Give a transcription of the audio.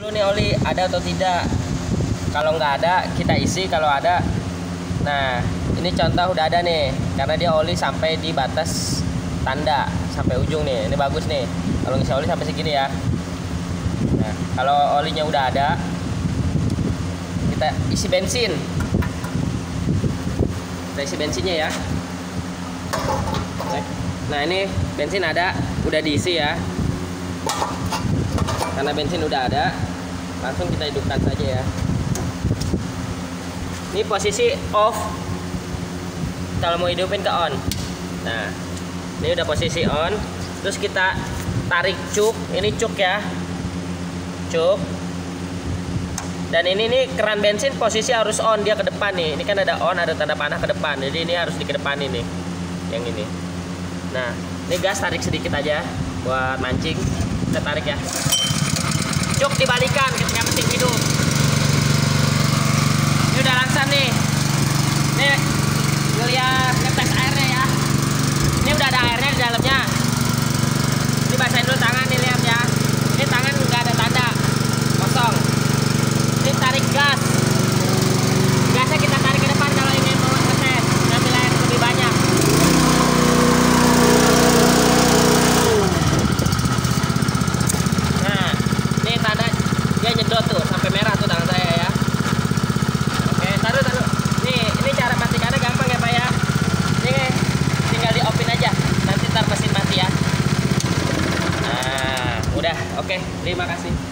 Ini oli ada atau tidak. Kalau nggak ada kita isi, kalau ada. Nah ini contoh udah ada nih, karena dia oli sampai di batas tanda sampai ujung nih. Ini bagus nih kalau ngisi oli sampai segini ya. Nah kalau olinya udah ada, kita isi bensin. Kita isi bensinnya ya. Nah ini bensin ada, udah diisi ya. Karena bensin udah ada, langsung kita hidupkan saja ya. Ini posisi off. Kalau mau hidupin ke on. Nah ini udah posisi on. Terus kita tarik cuk. Ini cuk ya, cuk. Dan ini nih keran bensin posisi harus on, dia ke depan nih. Ini kan ada on, ada tanda panah ke depan. Jadi ini harus dikedepanin nih, yang ini. Nah ini gas tarik sedikit aja buat mancing. Kita tarik ya. Cuk dibalikan ketika mesin hidup. Ini udah langsam nih. Nih Julia ngetes airnya ya. Ini udah ada airnya di dalamnya. Ini basahin dulu tangan nih, lihat ya. Ini tangan nggak ada tanda, kosong. Ini tarik gas. Gasnya kita tarik ke depan kalau ingin mau ngetes, ngambil air lebih banyak. Nah, ini tanda dia nyedot tuh sampai merah tuh tangan saya ya. Oke, taruh. Ini cara matikannya gampang ya Pak ya. Ini tinggal di off-in aja. Nanti ntar mesin mati ya. Nah, udah. Oke, terima kasih.